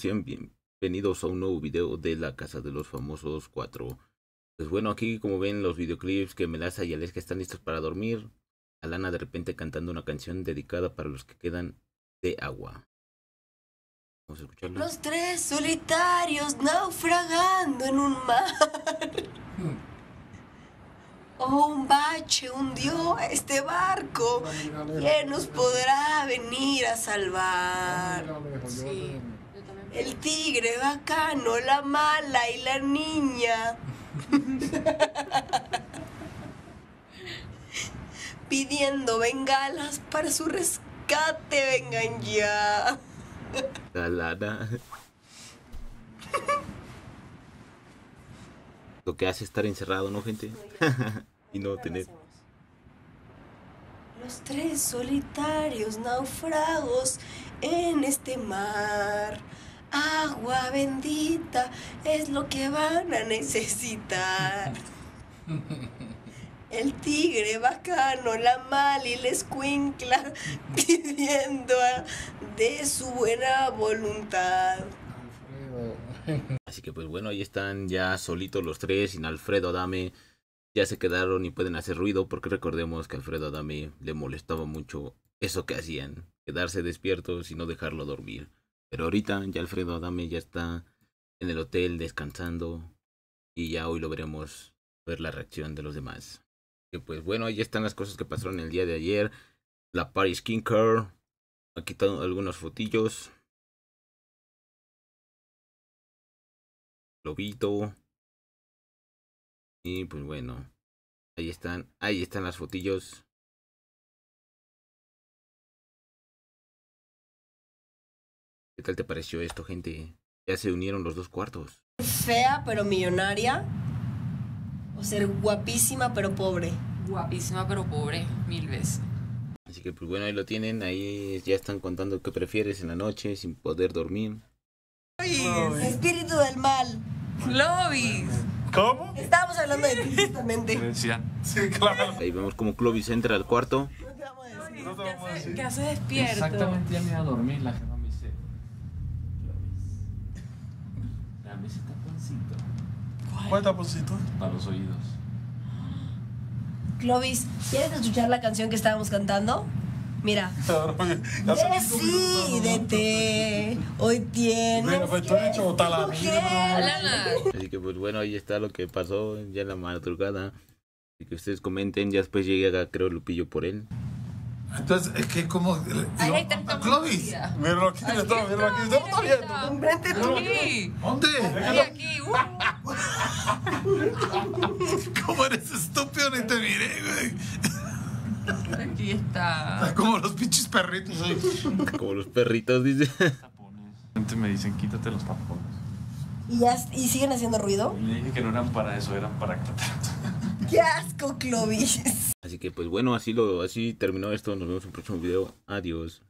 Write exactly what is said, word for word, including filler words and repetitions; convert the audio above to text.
sean bienvenidos a un nuevo video de La Casa de los Famosos cuatro. Pues bueno, aquí como ven los videoclips que Melasa y Aleska están listos para dormir. Alana de repente cantando una canción dedicada para los que quedan de agua. Vamos a escucharlo. Los tres solitarios naufragando en un mar. Oh, un bache hundió a este barco. ¿Quién nos podrá venir a salvar? Sí. El tigre bacano, la mala y la niña. Pidiendo bengalas para su rescate, vengan ya. Alana. Lo que hace estar encerrado, ¿no, gente? Y no tener... Los tres solitarios náufragos en este mar. Agua bendita es lo que van a necesitar. El tigre bacano, la mal y la escuincla pidiendo de su buena voluntad. Así que pues bueno, ahí están ya solitos los tres, sin Alfredo Adame. Ya se quedaron y pueden hacer ruido, porque recordemos que a Alfredo Adame le molestaba mucho eso que hacían, quedarse despiertos y no dejarlo dormir. Pero ahorita ya Alfredo Adame ya está en el hotel descansando y ya hoy lo veremos ver la reacción de los demás. Que pues bueno, ahí están las cosas que pasaron el día de ayer. La Paris Skincare ha quitado algunos fotillos. Lobito. Y pues bueno, ahí están, ahí están las fotillos. ¿Qué tal te pareció esto, gente? Ya se unieron los dos cuartos. Fea pero millonaria. O ser guapísima pero pobre. Guapísima pero pobre, mil veces. Así que pues bueno, ahí lo tienen. Ahí ya están contando qué prefieres en la noche sin poder dormir. Espíritu del mal. Clovis. ¿Cómo? Estábamos hablando de ti justamente. Decía. Sí, claro. Ahí vemos como Clovis entra al cuarto. No te vamos a decir. No te vamos a decir. ¿Qué hace despierto? Exactamente, ya me iba a dormir, la jefa me dice, Clovis, dame ese taponcito ¿Cuál taponcito? para los oídos. Clovis, ¿quieres escuchar la canción que estábamos cantando? Mira. Decídete, hoy tienes Bueno, pues tú has hecho botar la vida. Alana. Así que pues bueno, ahí está lo que pasó ya en la madrugada. Así que ustedes comenten, ya después llega creo Lupillo por él. Entonces, es que como... Ahí está, está Clovis. María. Míralo aquí, míralo aquí, míralo aquí. ¿Dónde está viendo? enfrente tuyo. Aquí. ¿Dónde? Aquí, aquí. Uh. ¿Cómo eres estúpido? Ni te miré, güey. Aquí está. Estás como los pinches perritos ahí. Como los perritos, dice. Tapones. Gente me dicen, quítate los tapones. ¿Y, ya, ¿Y siguen haciendo ruido? Y le dije que no eran para eso, eran para que... ¡Qué asco, Clovis! Así que pues bueno, así lo así terminó esto. Nos vemos en el próximo video. Adiós.